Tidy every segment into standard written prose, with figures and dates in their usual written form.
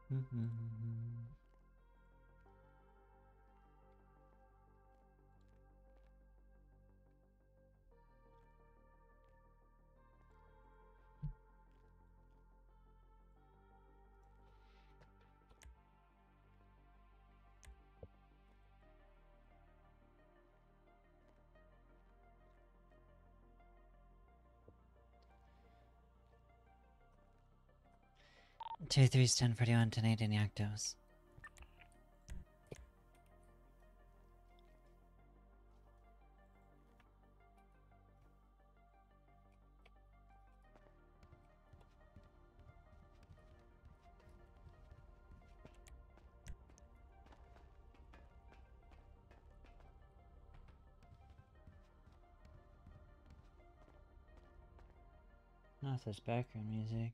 Two 3s 1041 10 8 in Yaktos. Not this background music.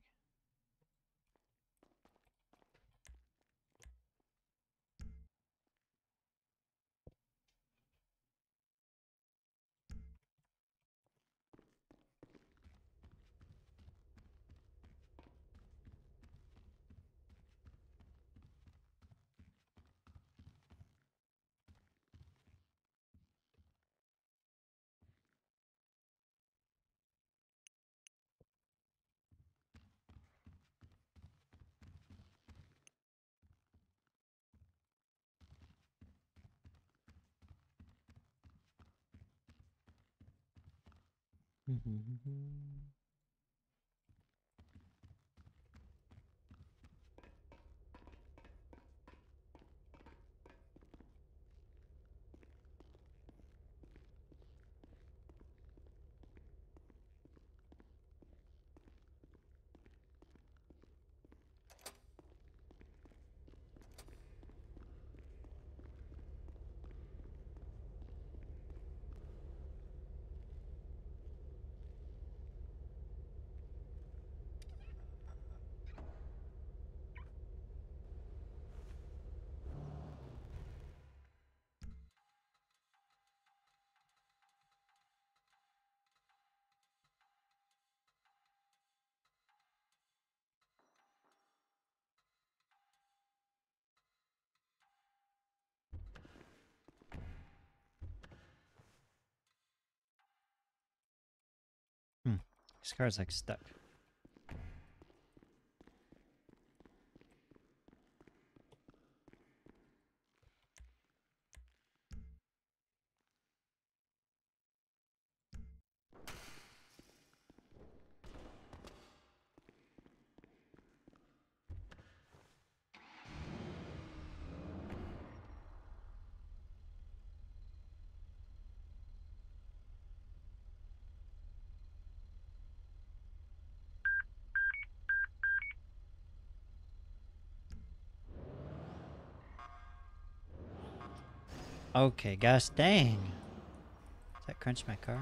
This car's like stuck. Okay, gosh dang. Does that crunch my car?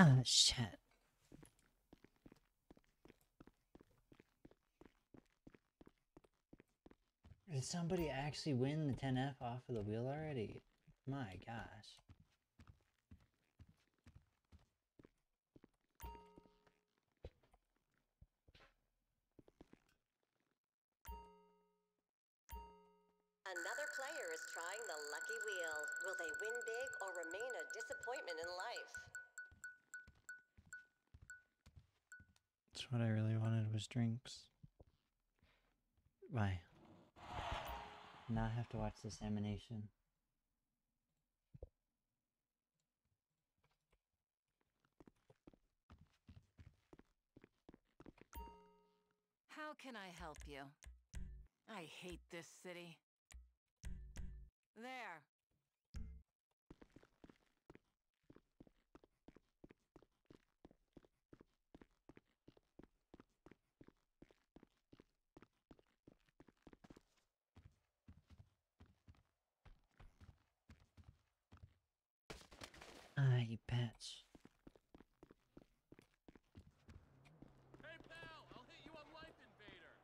Ah, shit. Did somebody actually win the 10F off of the wheel already? My gosh. Another player is trying the lucky wheel. Will they win big or remain a disappointment in life? That's what I really wanted was drinks. Why? Not have to watch this animation. How can I help you? I hate this city. There. Ah, you bitch. Hey pal, I'll hit you on Life Invader.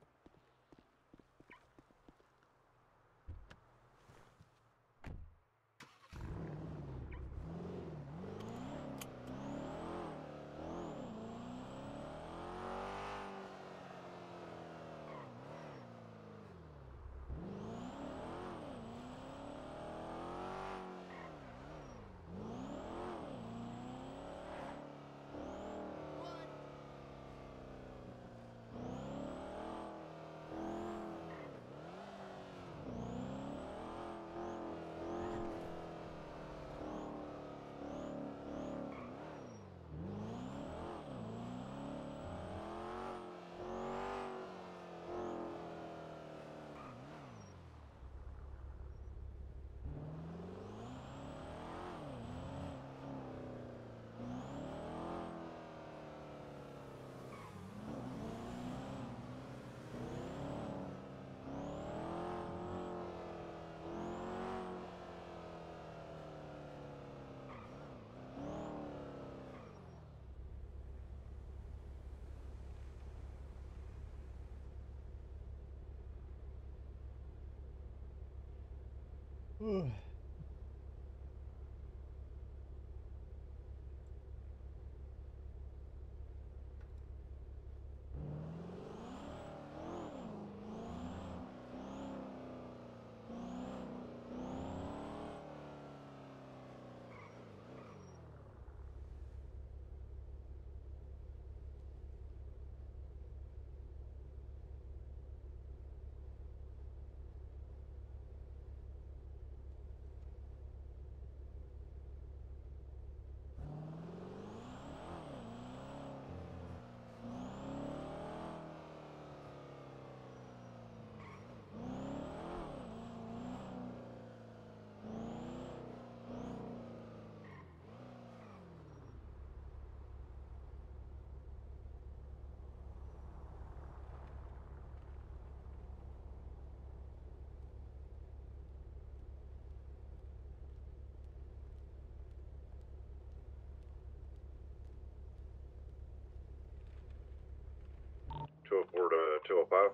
Two oh four to 205.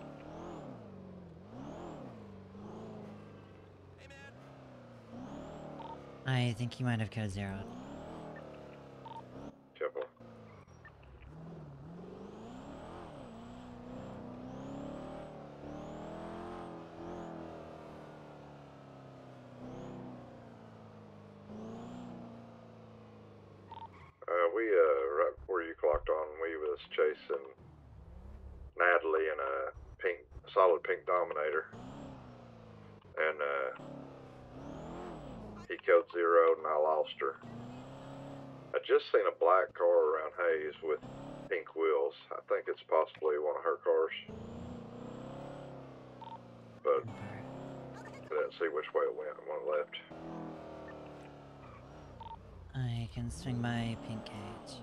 Hey man. I think he might have code zeroed. Temple. Right before you clocked on, we was chasing Natalie in a solid pink Dominator. And, he code zeroed and I lost her. I just seen a black car around Hayes with pink wheels. I think it's possibly one of her cars. But I didn't see which way it went. One left. I can swing my pink cage.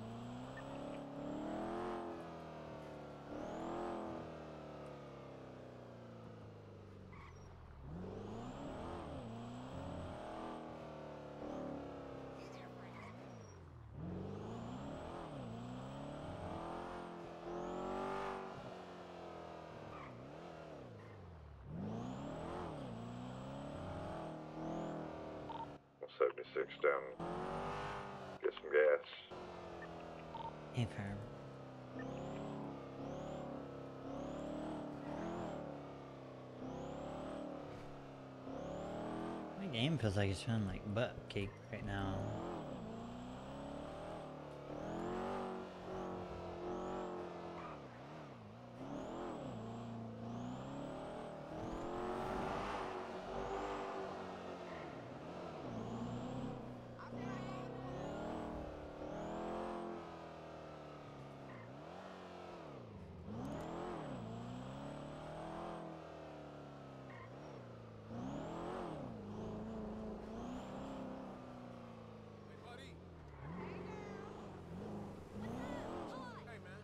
76 down. Get some gas. Affirm. My game feels like it's feeling like butt cake right now. Hey, buddy. Hey, man.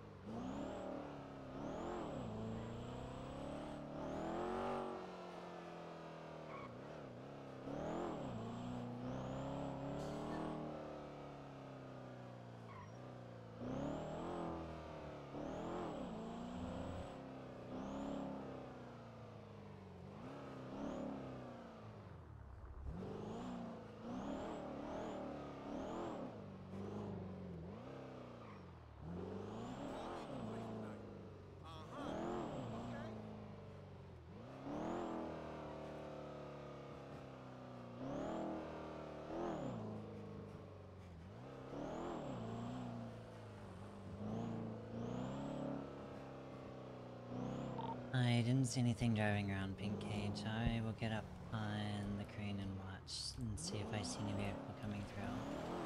I didn't see anything driving around Pink Cage. I will get up on the crane and watch and see if I see any vehicle coming through.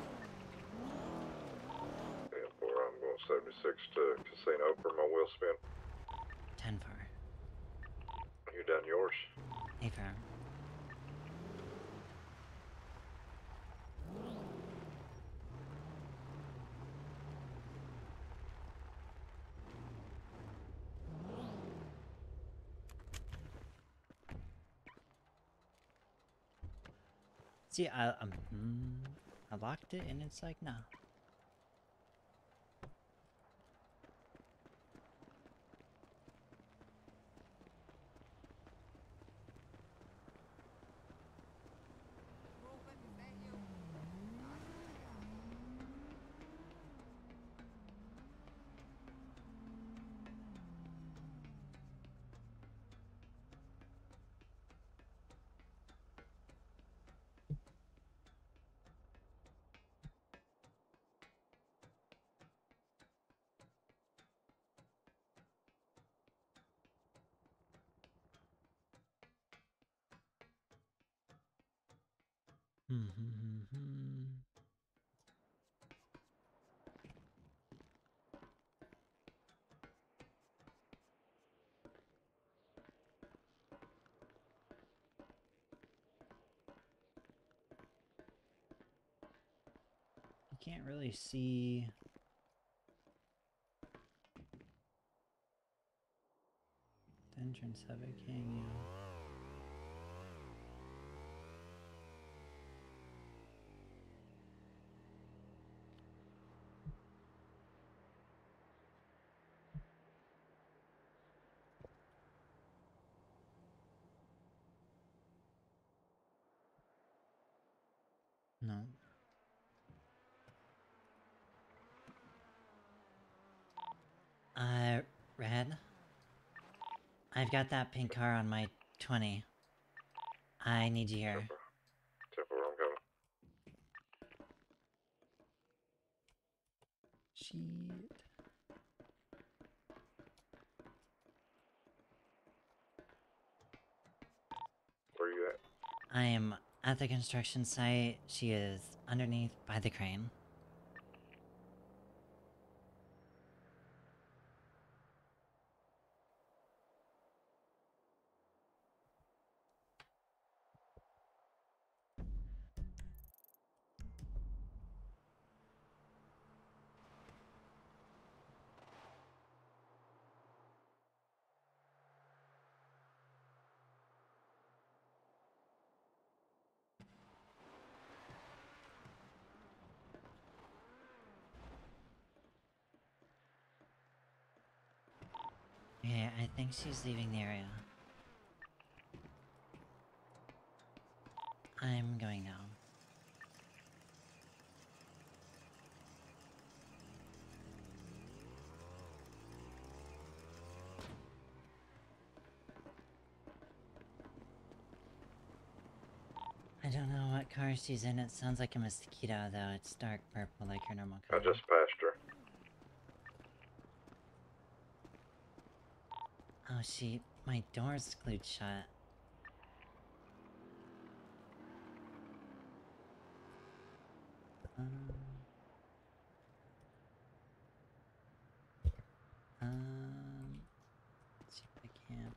10-4, I'm going 76 to Casino for my wheel spin. 10-4. You done yours? Affirm. See, I locked it and it's like, nah. You can't really see the entrance of it, can you? No. Red? I've got that pink car on my 20. I need you here. 10-4, I'm coming. Shit. Where you at? I am at the construction site. She is underneath by the crane. Yeah, I think she's leaving the area. I'm going down. don't know what car she's in. It sounds like a mosquito, though. It's dark purple like her normal I car. just passed her. Oh, my door's glued shut. Let's see if I can't.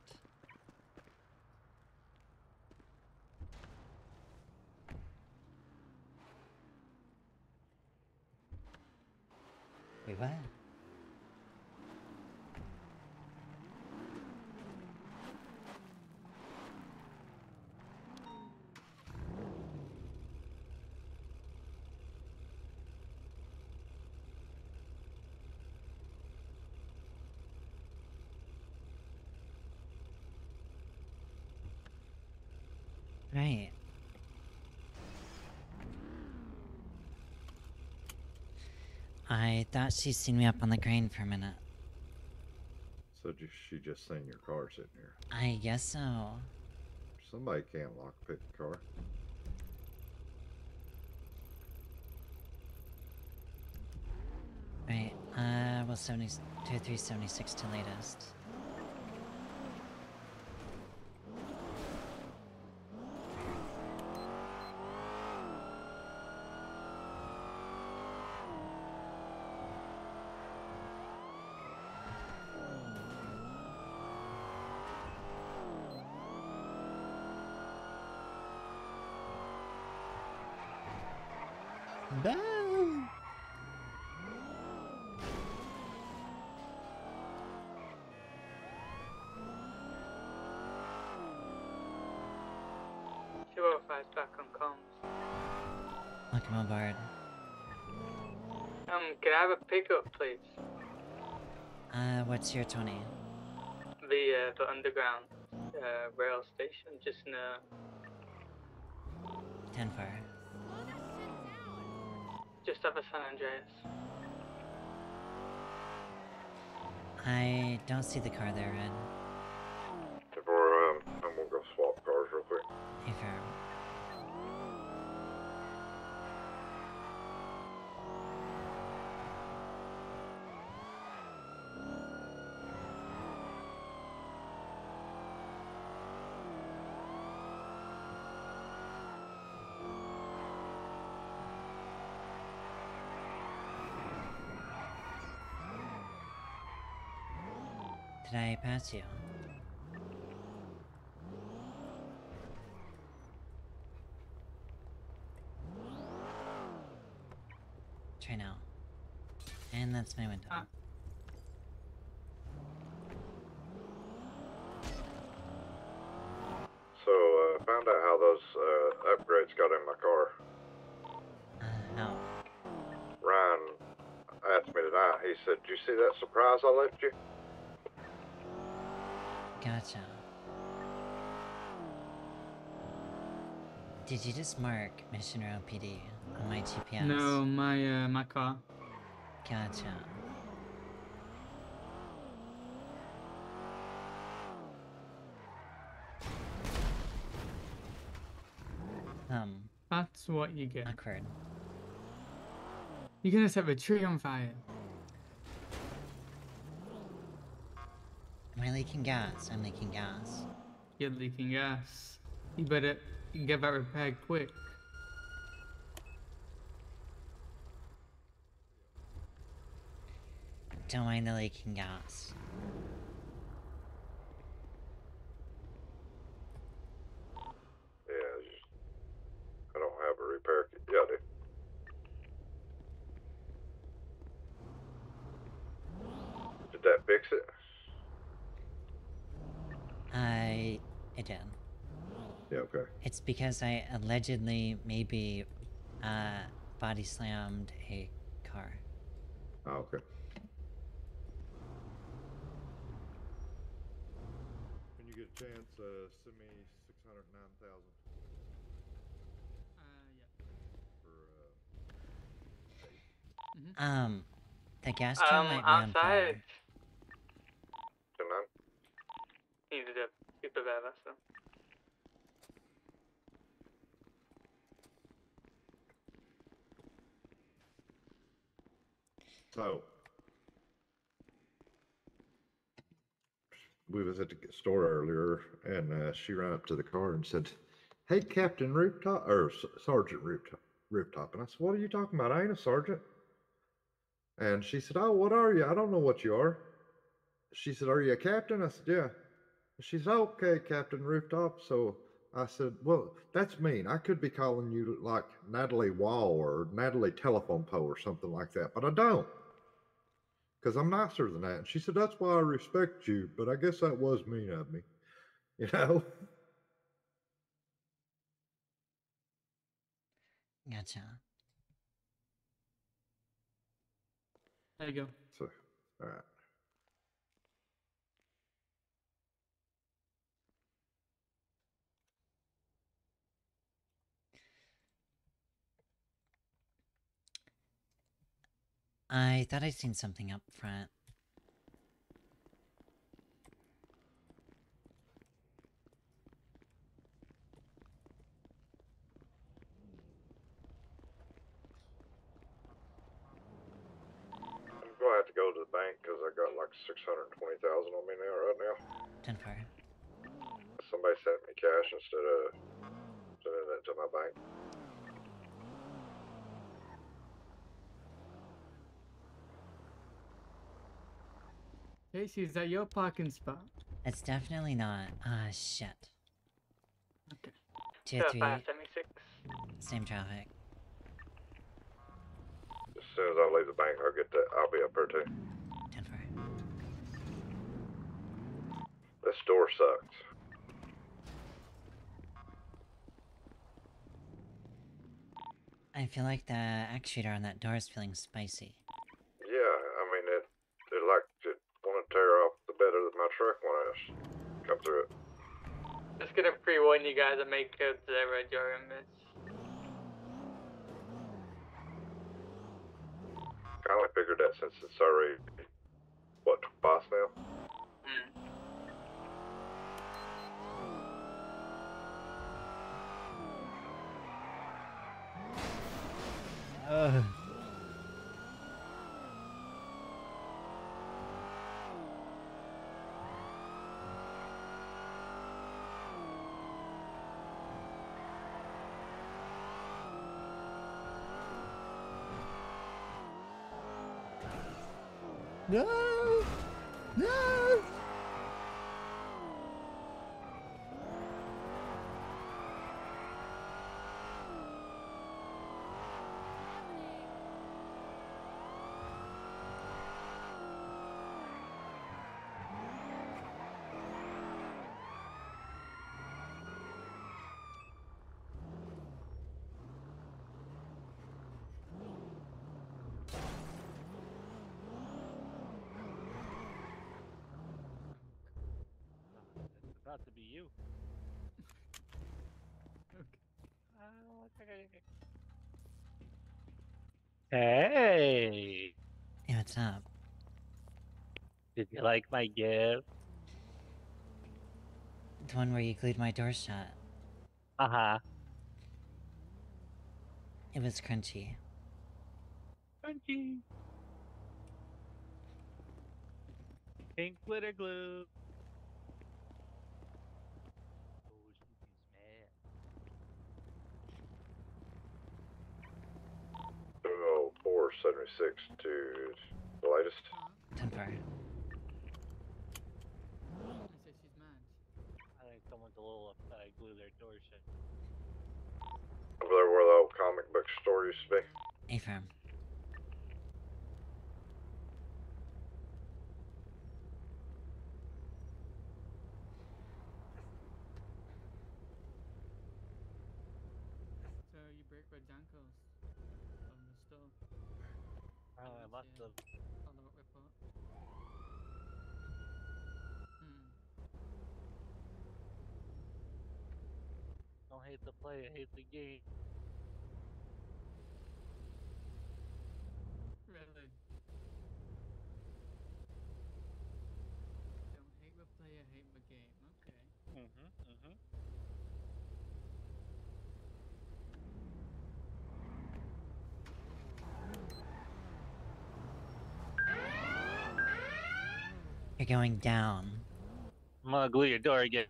Wait, what? Right. I thought she'd seen me up on the crane for a minute. So she just seen your car sitting here. I guess so. Somebody can't lockpick the car. Right. Well, 2376 to latest. Boom! Five back on comms. Welcome aboard. Can I have a pickup, please? What's your 20? The underground rail station, just in 10-4. just off of San Andreas. I don't see the car there, Red. I'm gonna go swap cars real quick. Hey, Farm. Did I pass you? Try now. And that's my window. So, found out how those upgrades got in my car. How? Ryan asked me tonight, he said, "Did you see that surprise I left you?" Gotcha. Did you just mark Mission Row PD on my GPS? No, my car. Gotcha. That's what you get. Awkward. You're gonna set the tree on fire. Am I leaking gas? I'm leaking gas. You're leaking gas. You better get that repaired quick. Don't mind the leaking gas. Yeah, I don't have a repair kit. Yeah, I do. Did that fix it? It did. Yeah, okay. It's because I allegedly maybe body slammed a car. Oh, okay. When you get a chance, send me 609,000 Yeah. for The gas truck might be on fire. Outside. tonight. Needed to be prepared, so. So we was at the store earlier, and she ran up to the car and said, "Hey, Captain Rooftop or Sergeant Rooftop." And I said, "What are you talking about? I ain't a sergeant." And she said, "Oh, what are you? I don't know what you are." She said, "Are you a captain?" I said, "Yeah." She said, "Okay, Captain Rooftop." So I said, "Well, that's mean. I could be calling you like Natalie Wall or Natalie Telephone Pole or something like that, but I don't, because I'm nicer than that." And she said, "That's why I respect you, but I guess that was mean of me." You know? Gotcha. There you go. So, all right. I thought I'd seen something up front. I'm going to have to go to the bank because I got like 620,000 on me now, right now. 10-4. Somebody sent me cash instead of sending it to my bank. Casey, is that your parking spot? It's definitely not. Ah, shit. Okay. 2-3. 576. Same traffic. As soon as I leave the bank, I'll get that. I'll be up there too. 10-4. This store sucks. I feel like the actuator on that door is feeling spicy. Yeah, I mean it like it want to tear off the bed of my truck when I come through it. Just gonna pre-warn you guys and make code 0 your image. I only figured that since it's already what twice now. Ugh. No! No! It's about to be you. Hey, Hey, what's up? did you like my gift? The one where you glued my door shut. Uh-huh. It was crunchy. Crunchy. Pink glitter glue. Oh, Snoopy's mad. Oh, 476 to the latest. 10-4. I said she's mad. I think someone's a little upset I glue their door shut. Over there where the old comic book store used to be. A-firm. So you break Rajanko's from the store. Oh, I must have. Follow-up report. Don't hate the play, I hate the game. Really? Don't hate the player, hate the game. Okay. Mm-hmm. We're going down. I'm gonna glue your door again.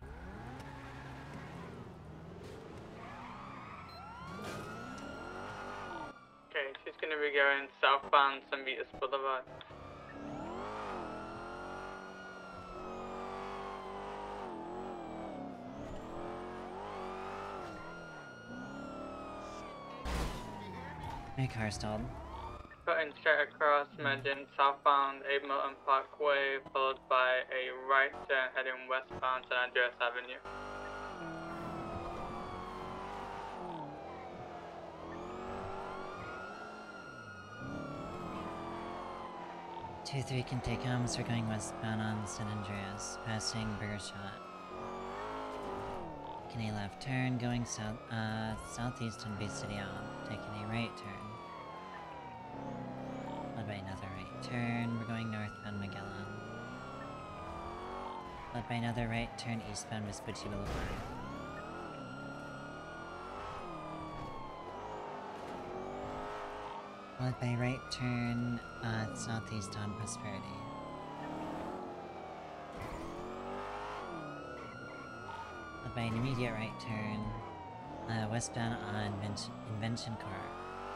Okay, she's gonna be going southbound St. Vitus Boulevard. My car stalled. Cutting straight across, merging southbound 8 Milton Parkway, followed by a right turn heading westbound San Andreas Avenue. Two, 3 can take homes. We're going westbound on San Andreas, passing Burger Shot. Taking a left turn, going southeast on Bay City Ave. Taking a right turn. Led by another right turn, we're going northbound Magellan. Led by another right turn eastbound Vespucci Boulevard. Led by right turn southeast on Prosperity. Led by an immediate right turn westbound on Invention Court.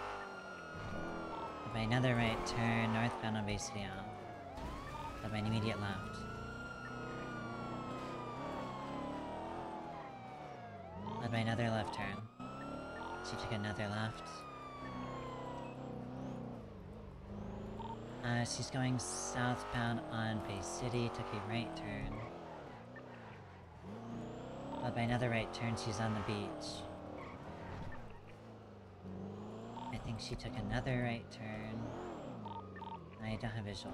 Led by another right turn northbound on Bay City Ave. Led by an immediate left. Led by another left turn. She took another left. She's going southbound on Bay City, took a right turn. Led by another right turn, she's on the beach. I think she took another right turn. I don't have visual.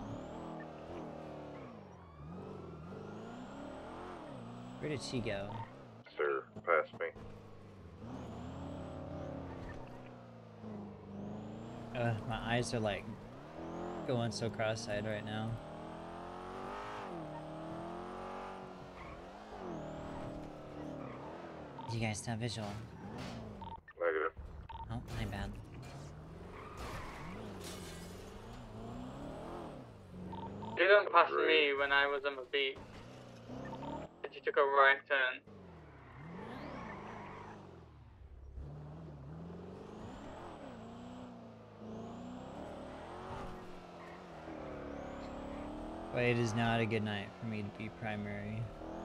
Where did she go? Sir, past me. My eyes are like going so cross-eyed right now. Do you guys have visual? Negative. Oh, my bad. She didn't pass me when I was on the beach. She took a right turn. But it is not a good night for me to be primary.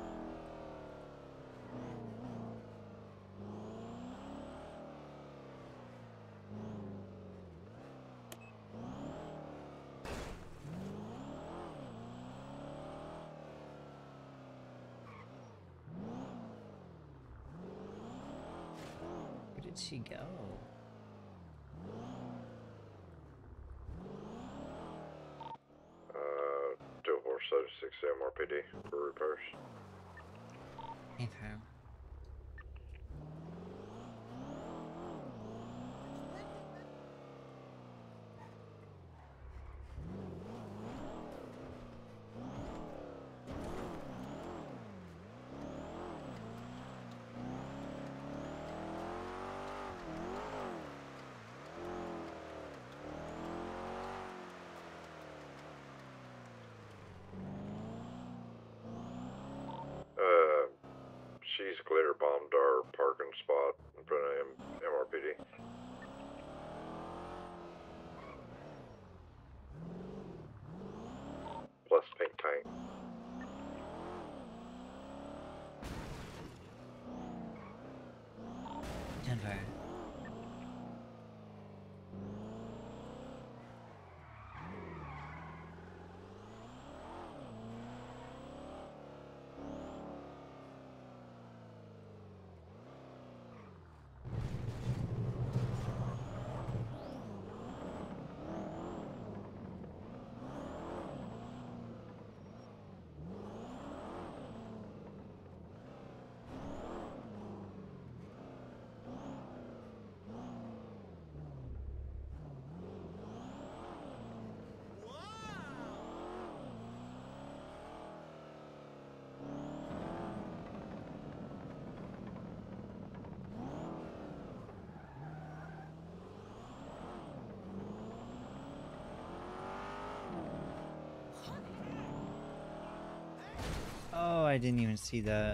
Where did she go? 2476 MRPD for repairs. Leave her. She's glitter bombed our parking spot in front of MRPD. Plus pink paint. Denver. I didn't even see that.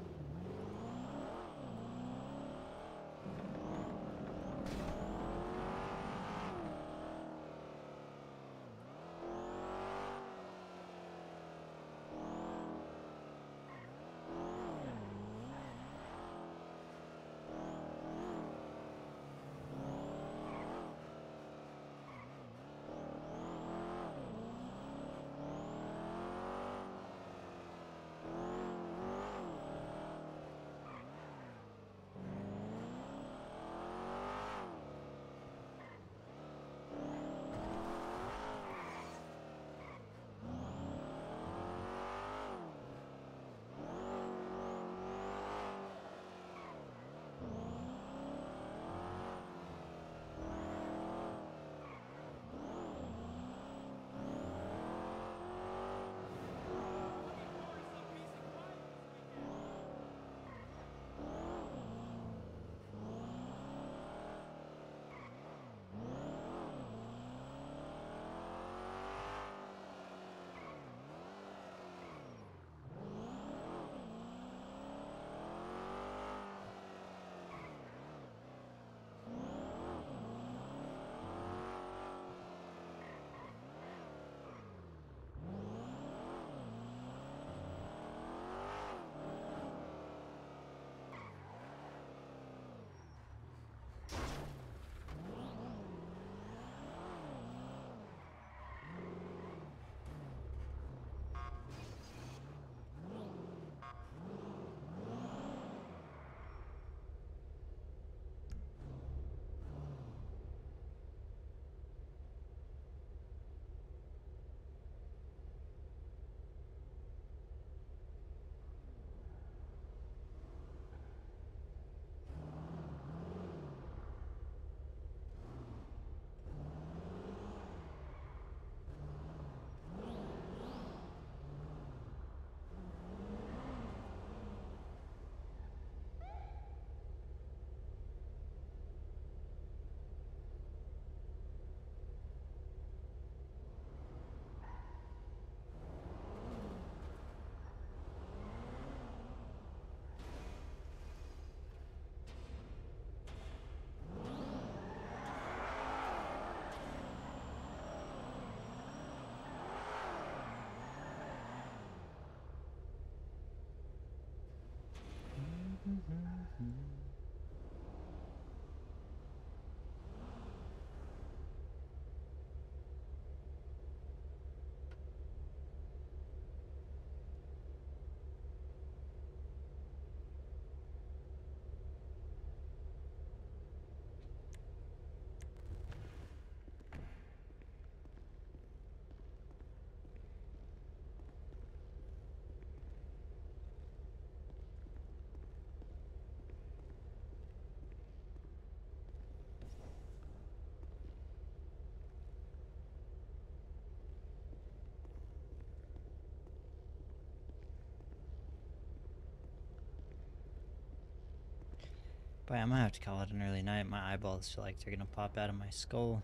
Boy, I'm gonna have to call it an early night. My eyeballs feel like they're gonna pop out of my skull.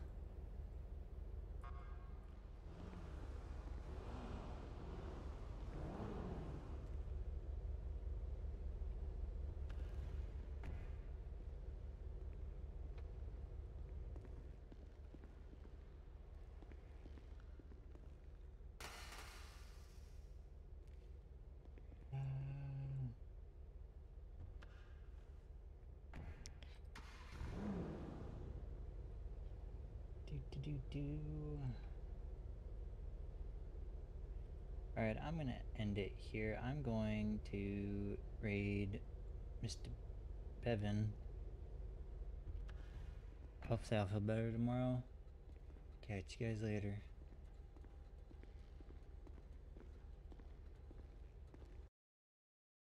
Alright, I'm gonna end it here. I'm going to raid Mr. Bevan. Hopefully I'll feel better tomorrow. Catch you guys later.